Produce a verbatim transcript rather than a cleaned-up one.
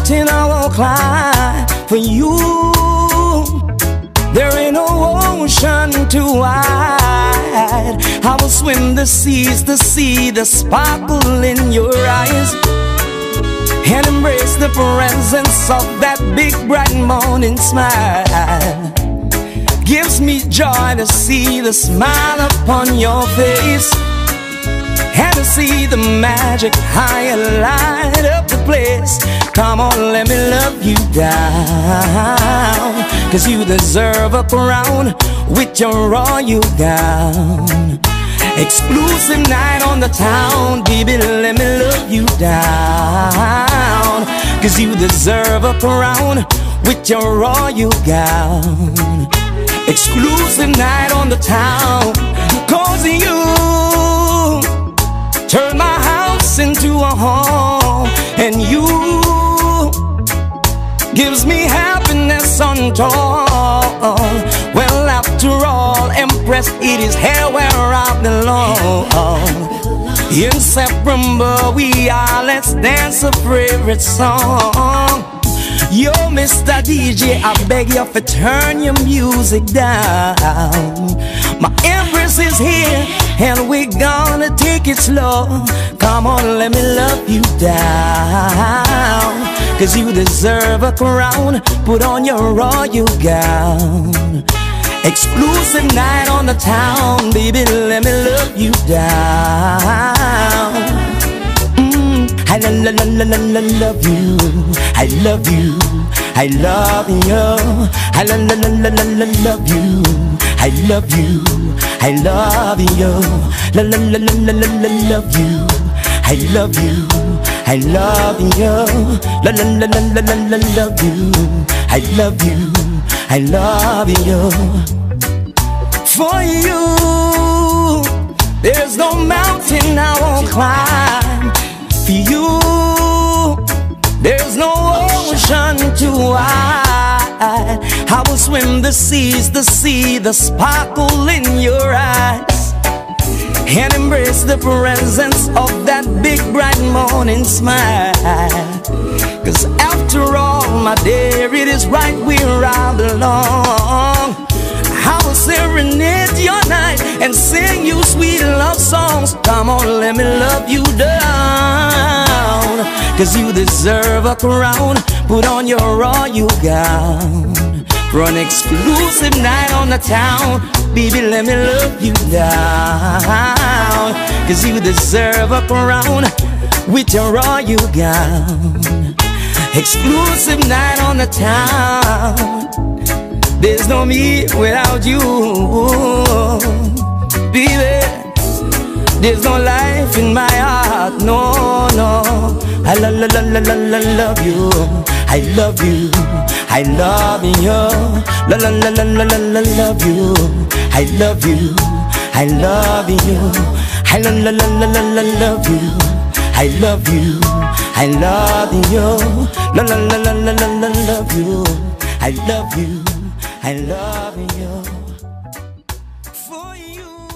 mountain I won't climb for you. There ain't no ocean too wide. I will swim the seas to see the sparkle in your eyes and embrace the presence of that big bright morning smile. Gives me joy to see the smile upon your face and to see the magic high light up the place. Come on, let me love you down, 'cause you deserve a crown with your royal gown. Exclusive night on the town, baby, let me love you down, 'cause you deserve a crown with your royal gown. Exclusive night on the town, 'cause you turn my house into a home, and you gives me happiness untold. Well, after all, Empress, it is here where I belong. Inseparable we are, let's dance a favorite song. Yo, Mister D J, I beg you to turn your music down. My Empress is here, and we're gonna take it slow. Come on, let me love you down, 'cause you deserve a crown, put on your royal gown. Exclusive night on the town, baby, let me love you down. mm, I la la la la la love you, I love you, I love you. I la la la la la la love you, I love you, I love you. La la la la la la la love you, I love you, I love you. La la la la la la la love you, I love you, I love you. For you, there's no mountain I won't climb. For you, there's no ocean too wide. I will swim the seas to see the sparkle in your eyes and embrace the presence of that big bright morning smile. 'Cause after all, my dear, it is right where I belong. I will serenade your night and sing you sweet love songs. Come on, let me love you down, 'cause you deserve a crown, put on your royal gown. For an exclusive night on the town, baby, let me love you down, 'cause you deserve a crown with your royal gown. Exclusive night on the town, there's no me without you, baby. There's no life in my heart, no, no. I la la la la la la love you, I love you, I love you. La la la la la la la love you, I love you, I love you. I la la la la la la love you, I love you, I love you. La la la la la la la love you, I love you, I love you. For you.